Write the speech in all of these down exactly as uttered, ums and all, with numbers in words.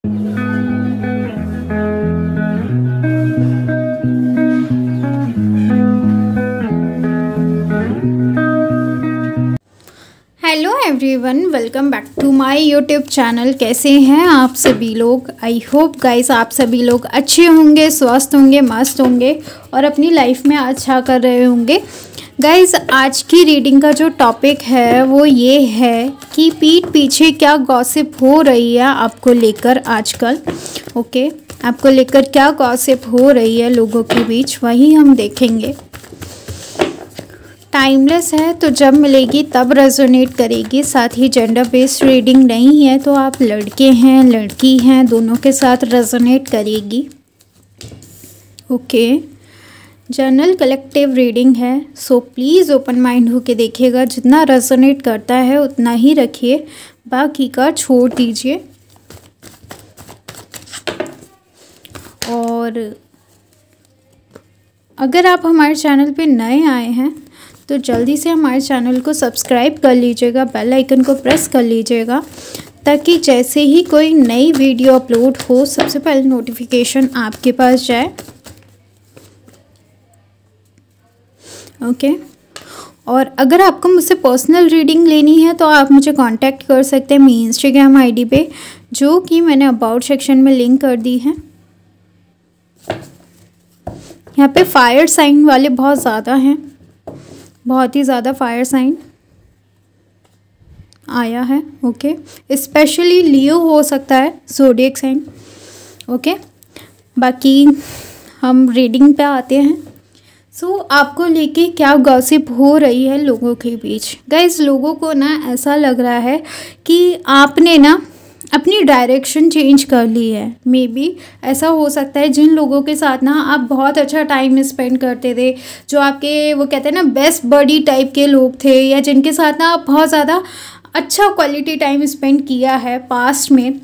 Hello everyone, welcome back to my YouTube channel. कैसे हैं आप सभी लोग? आई होप गाइस आप सभी लोग अच्छे होंगे, स्वस्थ होंगे, मस्त होंगे और अपनी लाइफ में अच्छा कर रहे होंगे। गाइस आज की रीडिंग का जो टॉपिक है वो ये है कि पीठ पीछे क्या गॉसिप हो रही है आपको लेकर आजकल। ओके, आपको लेकर क्या गॉसिप हो रही है लोगों के बीच, वही हम देखेंगे। टाइमलेस है तो जब मिलेगी तब रेजोनेट करेगी। साथ ही जेंडर बेस्ड रीडिंग नहीं है तो आप लड़के हैं लड़की हैं दोनों के साथ रेजोनेट करेगी। ओके, जनरल कलेक्टिव रीडिंग है, सो प्लीज़ ओपन माइंड होके देखिएगा। जितना रेजोनेट करता है उतना ही रखिए, बाकी का छोड़ दीजिए। और अगर आप हमारे चैनल पे नए आए हैं तो जल्दी से हमारे चैनल को सब्सक्राइब कर लीजिएगा, बेल आइकन को प्रेस कर लीजिएगा, ताकि जैसे ही कोई नई वीडियो अपलोड हो सबसे पहले नोटिफिकेशन आपके पास जाए। ओके, और अगर आपको मुझसे पर्सनल रीडिंग लेनी है तो आप मुझे कांटेक्ट कर सकते हैं मेरी इंस्टाग्राम आईडी पे, जो कि मैंने अबाउट सेक्शन में लिंक कर दी है। यहाँ पे फायर साइन वाले बहुत ज़्यादा हैं, बहुत ही ज़्यादा फायर साइन आया है। ओके, स्पेशली लियो हो सकता है, ज़ोडिएक साइन। ओके, बाकी हम रीडिंग पे आते हैं। सो so, आपको लेके क्या गॉसिप हो रही है लोगों के बीच। गाइस लोगों को ना ऐसा लग रहा है कि आपने ना अपनी डायरेक्शन चेंज कर ली है। मे बी ऐसा हो सकता है जिन लोगों के साथ ना आप बहुत अच्छा टाइम स्पेंड करते थे, जो आपके वो कहते हैं ना बेस्ट बडी टाइप के लोग थे, या जिनके साथ ना आप बहुत ज़्यादा अच्छा क्वालिटी टाइम स्पेंड किया है पास्ट में,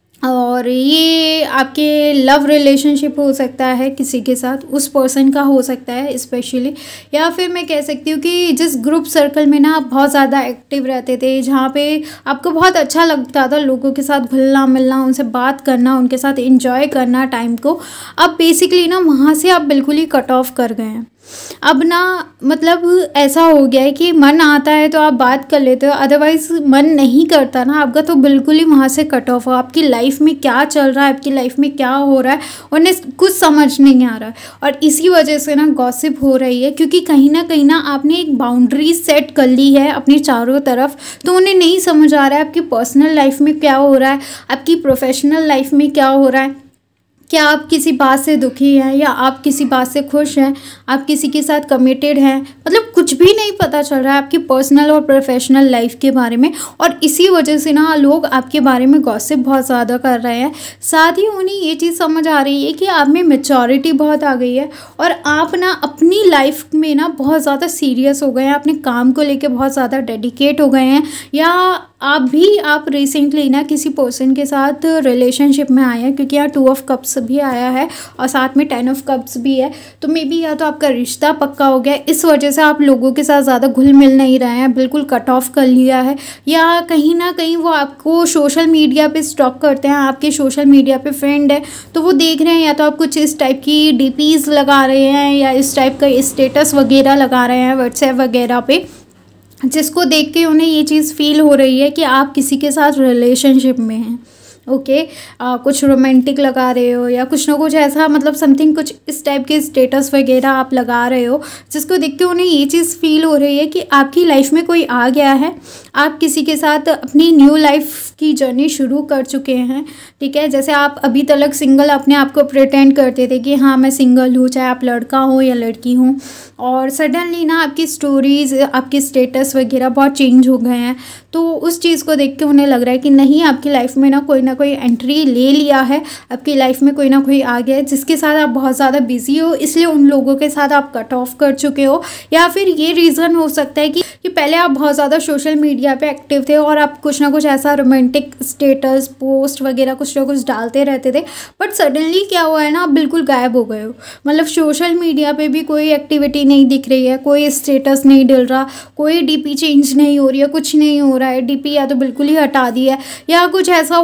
और ये आपके लव रिलेशनशिप हो सकता है किसी के साथ, उस पर्सन का हो सकता है स्पेशली। या फिर मैं कह सकती हूँ कि जिस ग्रुप सर्कल में ना आप बहुत ज़्यादा एक्टिव रहते थे, जहाँ पे आपको बहुत अच्छा लगता था लोगों के साथ घुलना मिलना, उनसे बात करना, उनके साथ एंजॉय करना टाइम को, अब बेसिकली ना वहाँ से आप बिल्कुल ही कट ऑफ कर गए हैं। अब ना मतलब ऐसा हो गया है कि मन आता है तो आप बात कर लेते हो, अदरवाइज मन नहीं करता ना आपका, तो बिल्कुल ही वहाँ से कट ऑफ हो। आपकी लाइफ में क्या चल रहा है, आपकी लाइफ में क्या हो रहा है, उन्हें कुछ समझ नहीं आ रहा है। और इसी वजह से ना गॉसिप हो रही है, क्योंकि कहीं ना कहीं ना आपने एक बाउंड्री सेट कर ली है अपने चारों तरफ, तो उन्हें नहीं समझ आ रहा है आपकी पर्सनल लाइफ में क्या हो रहा है, आपकी प्रोफेशनल लाइफ में क्या हो रहा है। क्या आप किसी बात से दुखी हैं या आप किसी बात से खुश हैं, आप किसी के साथ कमिटेड हैं, मतलब कुछ भी नहीं पता चल रहा है आपकी पर्सनल और प्रोफेशनल लाइफ के बारे में। और इसी वजह से ना लोग आपके बारे में गॉसिप बहुत ज़्यादा कर रहे हैं। साथ ही उन्हें ये चीज़ समझ आ रही है कि आप में मैच्योरिटी बहुत आ गई है और आप ना अपनी लाइफ में ना बहुत ज़्यादा सीरियस हो गए हैं, अपने काम को लेकर बहुत ज़्यादा डेडिकेट हो गए हैं, या आप भी आप रिसेंटली ना किसी पर्सन के साथ रिलेशनशिप में आए हैं, क्योंकि यहाँ टू ऑफ कप्स भी आया है और साथ में टेन ऑफ कप्स भी है। तो मे बी या तो आपका रिश्ता पक्का हो गया, इस वजह से आप लोगों के साथ ज़्यादा घुल मिल नहीं रहे हैं, बिल्कुल कट ऑफ कर लिया है, या कहीं ना कहीं वो आपको सोशल मीडिया पे स्टॉक करते हैं, आपके सोशल मीडिया पे फ्रेंड है तो वो देख रहे हैं, या तो आप कुछ इस टाइप की डीपीज़ लगा रहे हैं या इस टाइप का स्टेटस वगैरह लगा रहे हैं व्हाट्सएप वगैरह पे, जिसको देख के उन्हें ये चीज़ फील हो रही है कि आप किसी के साथ रिलेशनशिप में हैं। ओके okay, कुछ रोमांटिक लगा रहे हो या कुछ ना कुछ ऐसा, मतलब समथिंग कुछ इस टाइप के स्टेटस वगैरह आप लगा रहे हो, जिसको देख के उन्हें ये चीज़ फील हो रही है कि आपकी लाइफ में कोई आ गया है, आप किसी के साथ अपनी न्यू लाइफ की जर्नी शुरू कर चुके हैं। ठीक है, जैसे आप अभी तक सिंगल अपने आप को प्रिटेंड करते थे कि हाँ मैं सिंगल हूँ, चाहे आप लड़का हो या लड़की हो, और सडनली ना आपकी स्टोरीज़, आपके स्टेटस वगैरह बहुत चेंज हो गए हैं। तो उस चीज़ को देख के उन्हें लग रहा है कि नहीं, आपकी लाइफ में ना कोई ना कोई एंट्री ले लिया है, आपकी लाइफ में कोई ना कोई आ गया है जिसके साथ आप बहुत ज़्यादा बिजी हो, इसलिए उन लोगों के साथ आप कट ऑफ कर चुके हो। या फिर ये रीज़न हो सकता है कि, कि पहले आप बहुत ज़्यादा सोशल मीडिया पे एक्टिव थे और आप कुछ ना कुछ ऐसा रोमांटिक स्टेटस पोस्ट वगैरह कुछ ना कुछ डालते रहते थे, बट सडनली क्या हुआ है ना, आप बिल्कुल गायब हो गए हो। मतलब सोशल मीडिया पे भी कोई एक्टिविटी नहीं दिख रही है, कोई स्टेटस नहीं डल रहा, कोई डीपी चेंज नहीं हो रही है, कुछ नहीं हो रहा है, डीपी या तो बिल्कुल ही हटा दी है, या कुछ ऐसा हो सकता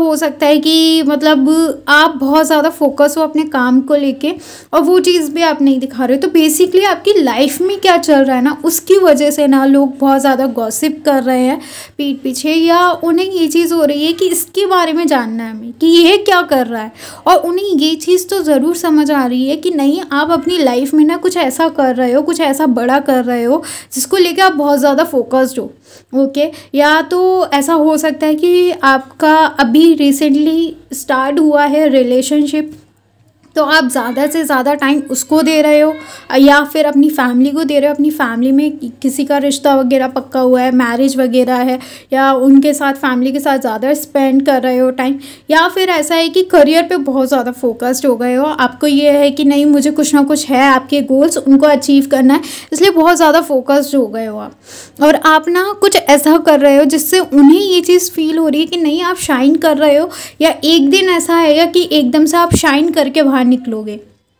सकता है कि मतलब आप बहुत ज़्यादा फोकस हो अपने काम को लेके और वो चीज़ भी आप नहीं दिखा रहे हो। तो बेसिकली आपकी लाइफ में क्या चल रहा है ना, उसकी वजह से ना लोग बहुत ज़्यादा गॉसिप कर रहे हैं पीठ पीछे, या उन्हें ये चीज़ हो रही है कि इसके बारे में जानना है हमें कि ये क्या कर रहा है। और उन्हें ये चीज़ तो ज़रूर समझ आ रही है कि नहीं, आप अपनी लाइफ में ना कुछ ऐसा कर रहे हो, कुछ ऐसा बड़ा कर रहे हो जिसको लेके आप बहुत ज़्यादा फोकस्ड हो। Okay okay? या तो ऐसा हो सकता है कि आपका अभी रिसेंटली स्टार्ट हुआ है रिलेशनशिप, तो आप ज़्यादा से ज़्यादा टाइम उसको दे रहे हो, या फिर अपनी फैमिली को दे रहे हो। अपनी फैमिली में किसी का रिश्ता वगैरह पक्का हुआ है, मैरिज वगैरह है, या उनके साथ फैमिली के साथ ज़्यादा स्पेंड कर रहे हो टाइम। या फिर ऐसा है कि करियर पे बहुत ज़्यादा फोकस्ड हो गए हो, आपको ये है कि नहीं मुझे कुछ ना कुछ है, आपके गोल्स उनको अचीव करना है, इसलिए बहुत ज़्यादा फोकस्ड हो गए हो आप। और आप ना कुछ ऐसा कर रहे हो जिससे उन्हें ये चीज़ फील हो रही है कि नहीं आप शाइन कर रहे हो, या एक दिन ऐसा आएगा कि एकदम से आप शाइन करके बाहर निकलोगे।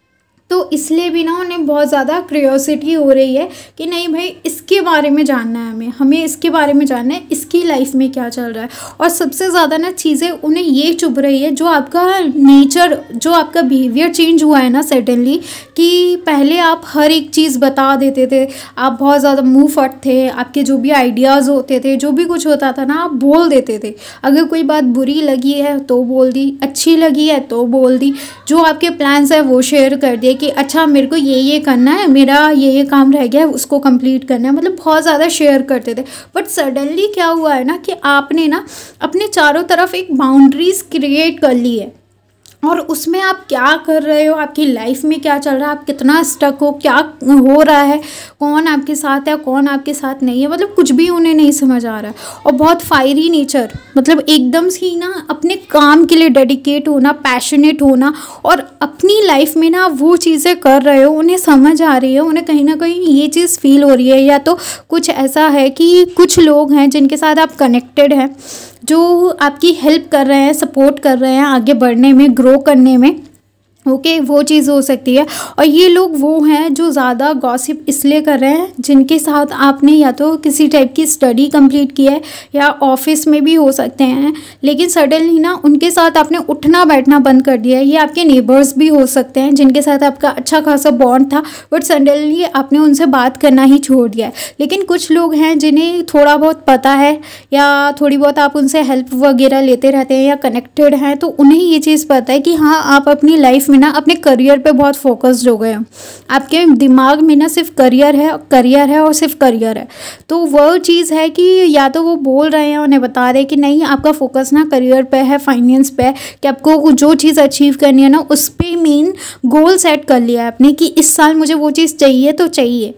तो इसलिए भी ना उन्हें बहुत ज़्यादा क्यूरियोसिटी हो रही है कि नहीं भाई इसके बारे में जानना है, हमें हमें इसके बारे में जानना है, इसकी लाइफ में क्या चल रहा है। और सबसे ज़्यादा ना चीज़ें उन्हें ये चुभ रही है, जो आपका नेचर, जो आपका बिहेवियर चेंज हुआ है ना सडनली, कि पहले आप हर एक चीज़ बता देते थे, आप बहुत ज़्यादा मुँह फट थे, आपके जो भी आइडियाज़ होते थे, जो भी कुछ होता था ना आप बोल देते थे। अगर कोई बात बुरी लगी है तो बोल दी, अच्छी लगी है तो बोल दी, जो आपके प्लान्स है वो शेयर कर दिए कि अच्छा मेरे को ये ये करना है, मेरा ये ये काम रह गया है उसको कंप्लीट करना है, मतलब बहुत ज़्यादा शेयर करते थे। बट सडनली क्या हुआ है ना कि आपने ना अपने चारों तरफ एक बाउंड्रीज क्रिएट कर ली है, और उसमें आप क्या कर रहे हो, आपकी लाइफ में क्या चल रहा है, आप कितना स्टक हो, क्या हो रहा है, कौन आपके साथ है कौन आपके साथ नहीं है, मतलब कुछ भी उन्हें नहीं समझ आ रहा है। और बहुत फायरी नेचर, मतलब एकदम से ही ना अपने काम के लिए डेडिकेट होना, पैशनेट होना, और अपनी लाइफ में ना वो चीज़ें कर रहे हो, उन्हें समझ आ रही है, उन्हें कहीं ना कहीं ये चीज़ फील हो रही है। या तो कुछ ऐसा है कि कुछ लोग हैं जिनके साथ आप कनेक्टेड हैं, जो आपकी हेल्प कर रहे हैं, सपोर्ट कर रहे हैं आगे बढ़ने में, ग्रो करने में। ओके okay, वो चीज़ हो सकती है। और ये लोग वो हैं जो ज़्यादा गॉसिप इसलिए कर रहे हैं जिनके साथ आपने या तो किसी टाइप की स्टडी कंप्लीट की है, या ऑफिस में भी हो सकते हैं, लेकिन सडनली ना उनके साथ आपने उठना बैठना बंद कर दिया है। ये आपके नेबर्स भी हो सकते हैं जिनके साथ आपका अच्छा खासा बॉन्ड था, बट सडनली आपने उनसे बात करना ही छोड़ दिया है। लेकिन कुछ लोग हैं जिन्हें थोड़ा बहुत पता है, या थोड़ी बहुत आप उनसे हेल्प वगैरह लेते रहते हैं, या कनेक्टेड हैं, तो उन्हें ये चीज़ पता है कि हाँ आप अपनी लाइफ में ना अपने करियर पे बहुत फोकस्ड हो गए हो, आपके दिमाग में ना सिर्फ करियर है, करियर है और सिर्फ करियर है। तो वो चीज़ है कि या तो वो बोल रहे हैं, उन्हें बता रहे कि नहीं आपका फोकस ना करियर पे है, फाइनेंस पे है, कि आपको जो चीज़ अचीव करनी है ना उस पर मेन गोल सेट कर लिया है आपने कि इस साल मुझे वो चीज़ चाहिए तो चाहिए।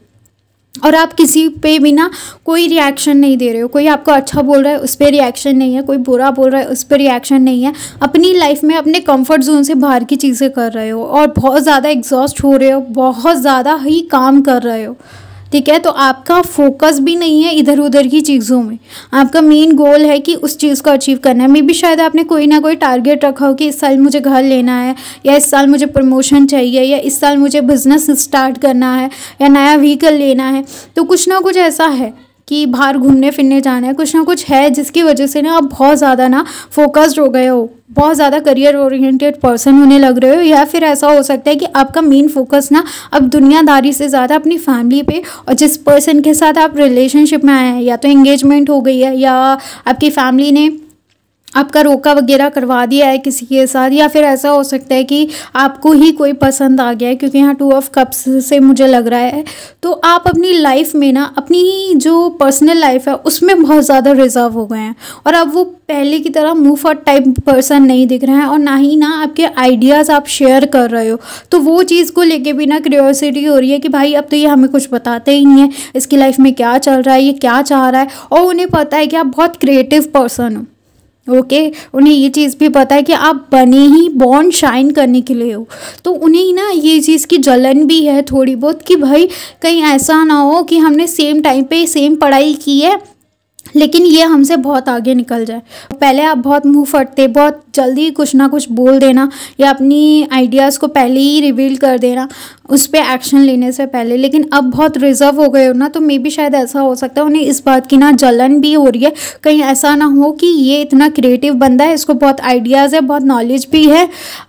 और आप किसी पे भी ना कोई रिएक्शन नहीं दे रहे हो, कोई आपको अच्छा बोल रहा है उस पर रिएक्शन नहीं है, कोई बुरा बोल रहा है उस पर रिएक्शन नहीं है। अपनी लाइफ में अपने कंफर्ट जोन से बाहर की चीज़ें कर रहे हो, और बहुत ज़्यादा एग्जॉस्ट हो रहे हो, बहुत ज़्यादा ही काम कर रहे हो। ठीक है, तो आपका फोकस भी नहीं है इधर उधर की चीज़ों में, आपका मेन गोल है कि उस चीज़ को अचीव करना है। मे बी शायद आपने कोई ना कोई टारगेट रखा हो कि इस साल मुझे घर लेना है, या इस साल मुझे प्रमोशन चाहिए, या इस साल मुझे बिजनेस स्टार्ट करना है, या नया व्हीकल लेना है। तो कुछ ना कुछ ऐसा है कि बाहर घूमने फिरने जाना है, कुछ ना कुछ है जिसकी वजह से ना आप बहुत ज़्यादा ना फोकस्ड हो गए हो, बहुत ज़्यादा करियर ओरिएंटेड पर्सन होने लग रहे हो। या फिर ऐसा हो सकता है कि आपका मेन फोकस ना अब दुनियादारी से ज़्यादा अपनी फैमिली पे, और जिस पर्सन के साथ आप रिलेशनशिप में आए हैं, या तो एंगेजमेंट हो गई है, या आपकी फैमिली ने आपका रोका वगैरह करवा दिया है किसी के साथ, या फिर ऐसा हो सकता है कि आपको ही कोई पसंद आ गया है, क्योंकि यहाँ टू ऑफ कप्स से मुझे लग रहा है। तो आप अपनी लाइफ में ना अपनी जो पर्सनल लाइफ है उसमें बहुत ज़्यादा रिजर्व हो गए हैं, और अब वो पहले की तरह मुँह फट टाइप पर्सन नहीं दिख रहे हैं, और ना ही ना आपके आइडियाज़ आप शेयर कर रहे हो। तो वो चीज़ को लेके भी ना क्यूरियोसिटी हो रही है कि भाई अब तो ये हमें कुछ बताते ही नहीं है, इसकी लाइफ में क्या चल रहा है, ये क्या चाह रहा है। और उन्हें पता है कि आप बहुत क्रिएटिव पर्सन हो। ओके okay, उन्हें ये चीज़ भी पता है कि आप बने ही बॉर्न शाइन करने के लिए हो। तो उन्हें ना ये चीज़ की जलन भी है थोड़ी बहुत कि भाई कहीं ऐसा ना हो कि हमने सेम टाइम पे सेम पढ़ाई की है, लेकिन ये हमसे बहुत आगे निकल जाए। पहले आप बहुत मुंह फटते, बहुत जल्दी कुछ ना कुछ बोल देना या अपनी आइडियाज़ को पहले ही रिवील कर देना उस पर एक्शन लेने से पहले। लेकिन अब बहुत रिजर्व हो गए हो ना, तो मे भी शायद ऐसा हो सकता है उन्हें इस बात की ना जलन भी हो रही है, कहीं ऐसा ना हो कि ये इतना क्रिएटिव बंदा है, इसको बहुत आइडियाज़ है, बहुत नॉलेज भी है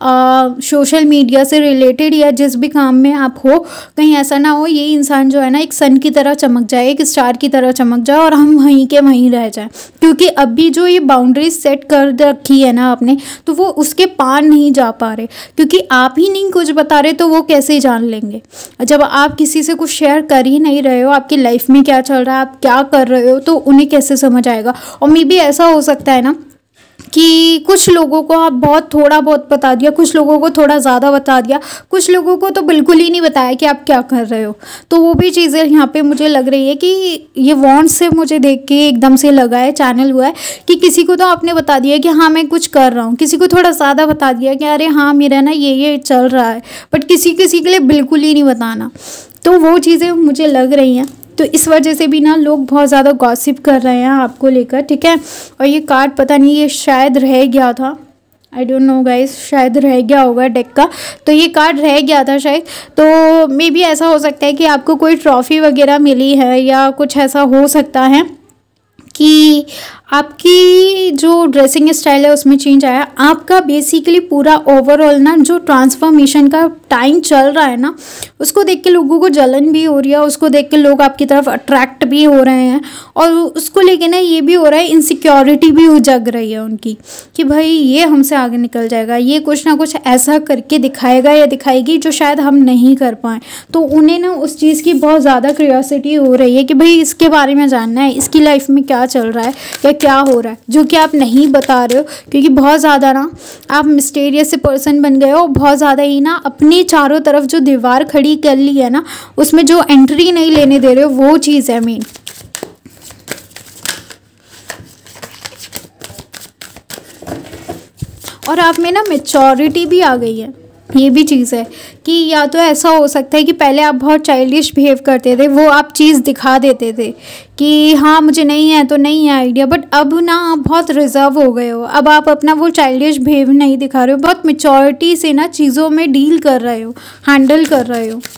सोशल मीडिया से रिलेटेड या जिस भी काम में आप हो, कहीं ऐसा ना हो ये इंसान जो है ना एक सन की तरह चमक जाए, एक स्टार की तरह चमक जाए और हम वहीं के वहीं रह जाए। क्योंकि अभी जो ये बाउंड्रीज सेट कर रखी है ना आपने, तो वो उसके पार नहीं जा पा रहे, क्योंकि आप ही नहीं कुछ बता रहे तो वो कैसे जान लेंगे। जब आप किसी से कुछ शेयर कर ही नहीं रहे हो आपकी लाइफ में क्या चल रहा है, आप क्या कर रहे हो, तो उन्हें कैसे समझ आएगा। और मे बी ऐसा हो सकता है ना कि कुछ लोगों को आप बहुत थोड़ा बहुत बता दिया, कुछ लोगों को थोड़ा ज़्यादा बता दिया, कुछ लोगों को तो बिल्कुल ही नहीं बताया कि आप क्या कर रहे हो। तो वो भी चीज़ें यहाँ पे मुझे लग रही है कि ये वॉन्ट से मुझे देख के एकदम से लगा है, चैनल हुआ है कि किसी को तो आपने बता दिया कि हाँ मैं कुछ कर रहा हूँ, किसी को थोड़ा ज़्यादा बता दिया कि अरे हाँ मेरा ना ये ये चल रहा है, बट किसी किसी के लिए बिल्कुल ही नहीं बताना। तो वो चीज़ें मुझे लग रही हैं, तो इस वजह से भी ना लोग बहुत ज़्यादा गॉसिप कर रहे हैं आपको लेकर, ठीक है। और ये कार्ड पता नहीं ये शायद रह गया था, आई डोंट नो गाइस, शायद रह गया होगा डेक का, तो ये कार्ड रह गया था शायद। तो मे बी ऐसा हो सकता है कि आपको कोई ट्रॉफी वगैरह मिली है या कुछ ऐसा हो सकता है कि आपकी जो ड्रेसिंग स्टाइल है उसमें चेंज आया। आपका बेसिकली पूरा ओवरऑल ना जो ट्रांसफॉर्मेशन का टाइम चल रहा है ना, उसको देख के लोगों को जलन भी हो रही है, उसको देख के लोग आपकी तरफ अट्रैक्ट भी हो रहे हैं, और उसको लेके ना ये भी हो रहा है इनसिक्योरिटी भी जग रही है उनकी कि भाई ये हमसे आगे निकल जाएगा, ये कुछ ना कुछ ऐसा करके दिखाएगा या दिखाएगी जो शायद हम नहीं कर पाएँ। तो उन्हें ना उस चीज़ की बहुत ज़्यादा क्यूरियोसिटी हो रही है कि भाई इसके बारे में जानना है, इसकी लाइफ में क्या चल रहा है या क्या हो रहा है, जो कि आप नहीं बता रहे हो, क्योंकि बहुत ज़्यादा ना आप मिस्टीरियस से पर्सन बन गए हो। बहुत ज़्यादा ही ना अपनी चारों तरफ जो दीवार खड़ी कर ली है ना, उसमें जो एंट्री नहीं लेने दे रहे हो, वो चीज़ है मेन। और आप में ना मैच्योरिटी भी आ गई है, ये भी चीज़ है कि या तो ऐसा हो सकता है कि पहले आप बहुत चाइल्डिश बिहेव करते थे, वो आप चीज़ दिखा देते थे कि हाँ मुझे नहीं है तो नहीं है आइडिया, बट अब ना आप बहुत रिजर्व हो गए हो, अब आप अपना वो चाइल्डिश बिहेव नहीं दिखा रहे हो, बहुत मैच्योरिटी से ना चीज़ों में डील कर रहे हो, हैंडल कर रहे हो।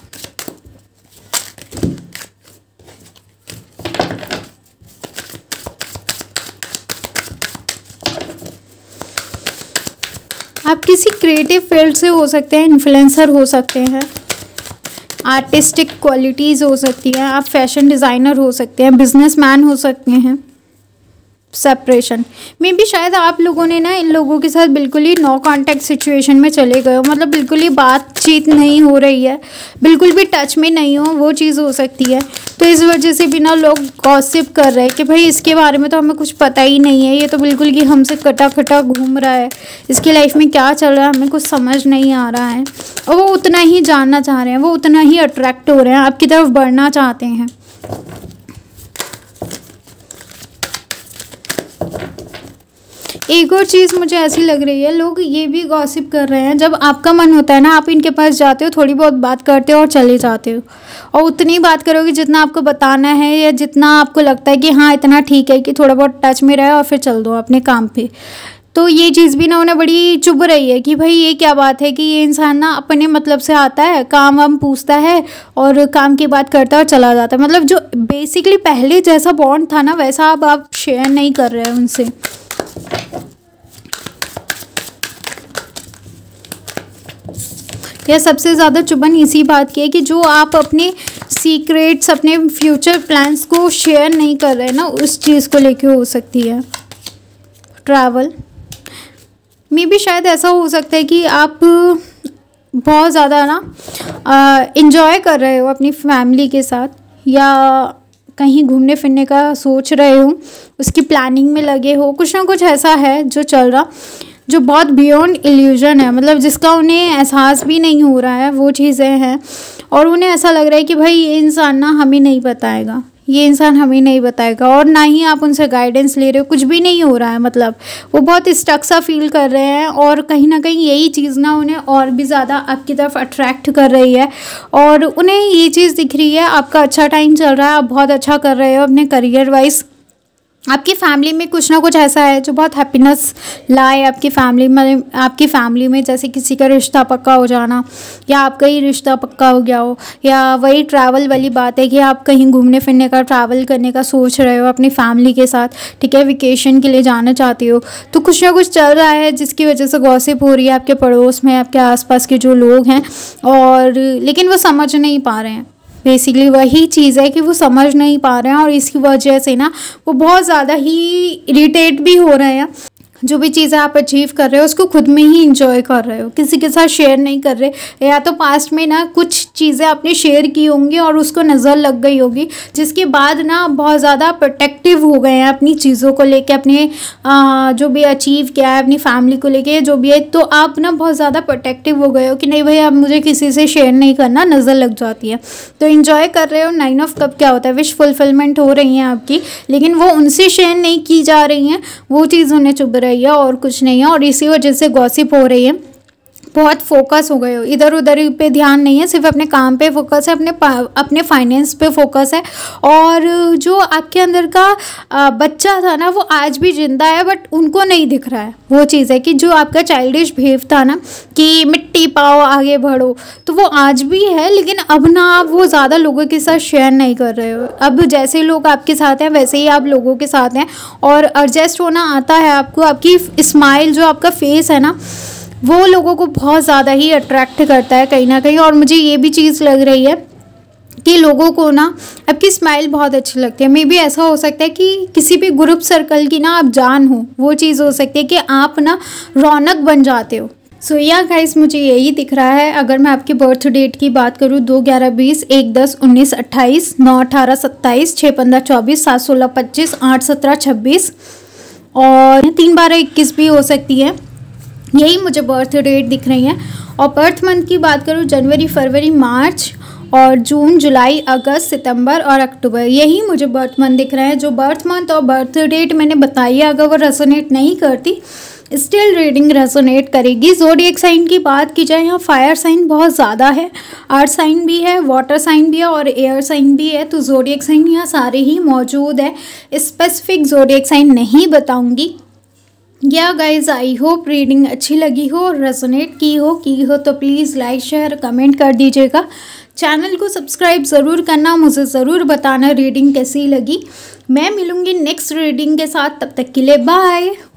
आप किसी क्रिएटिव फील्ड से हो सकते हैं, इन्फ्लुएंसर हो सकते हैं, आर्टिस्टिक क्वालिटीज़ हो सकती हैं, आप फैशन डिज़ाइनर हो सकते हैं, बिजनेसमैन हो सकते हैं। सेपरेशन में भी शायद आप लोगों ने ना इन लोगों के साथ बिल्कुल ही नो कांटेक्ट सिचुएशन में चले गए हो, मतलब बिल्कुल ही बातचीत नहीं हो रही है, बिल्कुल भी टच में नहीं हो, वो चीज़ हो सकती है। तो इस वजह से भी ना लोग गॉसिप कर रहे हैं कि भाई इसके बारे में तो हमें कुछ पता ही नहीं है, ये तो बिल्कुल कि हमसे कटा कटा घूम रहा है, इसकी लाइफ में क्या चल रहा है हमें कुछ समझ नहीं आ रहा है। और वो उतना ही जानना चाह रहे हैं, वो उतना ही अट्रैक्ट हो रहे हैं, आपकी तरफ बढ़ना चाहते हैं। एक और चीज़ मुझे ऐसी लग रही है, लोग ये भी गॉसिप कर रहे हैं, जब आपका मन होता है ना आप इनके पास जाते हो, थोड़ी बहुत बात करते हो और चले जाते हो, और उतनी बात करोगे जितना आपको बताना है या जितना आपको लगता है कि हाँ इतना ठीक है कि थोड़ा बहुत टच में रहे, और फिर चल दो अपने काम पे। तो ये चीज़ भी ना उन्हें बड़ी चुभ रही है कि भाई ये क्या बात है कि ये इंसान ना अपने मतलब से आता है, काम वाम पूछता है और काम की बात करता है और चला जाता है। मतलब जो बेसिकली पहले जैसा बॉन्ड था ना वैसा अब आप शेयर नहीं कर रहे हैं उनसे। यह सबसे ज़्यादा चुभन इसी बात की है कि जो आप अपने सीक्रेट्स, अपने फ्यूचर प्लान्स को शेयर नहीं कर रहे ना, उस चीज़ को लेके हो सकती है। ट्रैवल में भी शायद ऐसा हो सकता है कि आप बहुत ज़्यादा ना इन्जॉय कर रहे हो अपनी फैमिली के साथ, या कहीं घूमने फिरने का सोच रहे हो, उसकी प्लानिंग में लगे हो, कुछ ना कुछ ऐसा है जो चल रहा, जो बहुत बियॉन्ड इल्यूजन है, मतलब जिसका उन्हें एहसास भी नहीं हो रहा है, वो चीज़ें हैं। और उन्हें ऐसा लग रहा है कि भाई ये इंसान ना हमें नहीं बताएगा, ये इंसान हमें नहीं बताएगा, और ना ही आप उनसे गाइडेंस ले रहे हो, कुछ भी नहीं हो रहा है। मतलब वो बहुत स्टक सा फील कर रहे हैं, और कहीं ना कहीं यही चीज़ ना उन्हें और भी ज़्यादा आपकी तरफ अट्रैक्ट कर रही है, और उन्हें ये चीज़ दिख रही है आपका अच्छा टाइम चल रहा है, आप बहुत अच्छा कर रहे हो अपने करियर वाइज, आपकी फैमिली में कुछ ना कुछ ऐसा है जो बहुत हैप्पीनेस लाए आपकी फैमिली में। आपकी फैमिली में जैसे किसी का रिश्ता पक्का हो जाना, या आपका ही रिश्ता पक्का हो गया हो, या वही ट्रैवल वाली बात है कि आप कहीं घूमने फिरने का, ट्रैवल करने का सोच रहे हो अपनी फैमिली के साथ, ठीक है, वेकेशन के लिए जाना चाहते हो। तो कुछ ना कुछ चल रहा है जिसकी वजह से गॉसिप हो रही है आपके पड़ोस में, आपके आसपास के जो लोग हैं, और लेकिन वो समझ नहीं पा रहे हैं। बेसिकली वही चीज़ है कि वो समझ नहीं पा रहे हैं, और इसकी वजह से ना वो बहुत ज़्यादा ही इरिटेट भी हो रहे हैं। जो भी चीज़ें आप अचीव कर रहे हो उसको खुद में ही इंजॉय कर रहे हो, किसी के साथ शेयर नहीं कर रहे, या तो पास्ट में ना कुछ चीज़ें आपने शेयर की होंगी और उसको नज़र लग गई होगी, जिसके बाद ना बहुत ज़्यादा प्रोटेक्टिव हो गए हैं अपनी चीज़ों को लेके, अपने आ, जो भी अचीव किया है अपनी फैमिली को लेके जो भी है, तो आप ना बहुत ज़्यादा प्रोटेक्टिव हो गए हो कि नहीं भाई अब मुझे किसी से शेयर नहीं करना, नज़र लग जाती है। तो इन्जॉय कर रहे हो। नाइन ऑफ कप क्या होता है, विश फुलफिलमेंट हो रही है आपकी, लेकिन वो उनसे शेयर नहीं की जा रही हैं, वो चीज़ उन्हें चुभ रही है और कुछ नहीं है, और इसी वजह से गॉसिप हो रही है। बहुत फोकस हो गए हो, इधर उधर पे ध्यान नहीं है, सिर्फ अपने काम पे फोकस है, अपने अपने फाइनेंस पे फोकस है। और जो आपके अंदर का बच्चा था ना वो आज भी जिंदा है, बट उनको नहीं दिख रहा है। वो चीज़ है कि जो आपका चाइल्डिश बिहेव था ना कि मिट्टी पाओ आगे बढ़ो, तो वो आज भी है, लेकिन अब ना आप वो ज़्यादा लोगों के साथ शेयर नहीं कर रहे हो। अब जैसे लोग आपके साथ हैं वैसे ही आप लोगों के साथ हैं, और एडजस्ट होना आता है आपको। आपकी स्माइल जो आपका फेस है ना वो लोगों को बहुत ज़्यादा ही अट्रैक्ट करता है कहीं ना कहीं। और मुझे ये भी चीज़ लग रही है कि लोगों को ना आपकी स्माइल बहुत अच्छी लगती है। मे बी ऐसा हो सकता है कि किसी भी ग्रुप सर्कल की ना आप जान हो, वो चीज़ हो सकती है कि आप ना रौनक बन जाते हो। सो या गाइस मुझे यही दिख रहा है। अगर मैं आपके बर्थ डेट की बात करूँ, दो ग्यारह बीस, एक दस उन्नीस अट्ठाईस, नौ अठारह सत्ताईस, छः पंद्रह चौबीस, सात सोलह पच्चीस, आठ सत्रह छब्बीस, और तीन बारह इक्कीस भी हो सकती है, यही मुझे बर्थ डेट दिख रही है। और बर्थ मंथ की बात करूँ, जनवरी फरवरी मार्च और जून जुलाई अगस्त सितंबर और अक्टूबर, यही मुझे बर्थ मंथ दिख रहे हैं। जो बर्थ मंथ और बर्थ डेट मैंने बताई है, अगर वो रेजोनेट नहीं करती, स्टिल रीडिंग रेजोनेट करेगी। ज़ोडिएक साइन की बात की जाए, यहाँ फायर साइन बहुत ज़्यादा है, अर्थ साइन भी है, वाटर साइन भी है और एयर साइन भी है। तो ज़ोडिएक साइन यहाँ सारे ही मौजूद है। स्पेसिफिक ज़ोडिएक साइन नहीं बताऊँगी। Yeah guys I hope reading अच्छी लगी हो, रेजोनेट की हो की हो तो प्लीज़ लाइक शेयर कमेंट कर दीजिएगा। चैनल को सब्सक्राइब ज़रूर करना, मुझे ज़रूर बताना रीडिंग कैसी लगी। मैं मिलूँगी नेक्स्ट रीडिंग के साथ, तब तक के लिए बाय।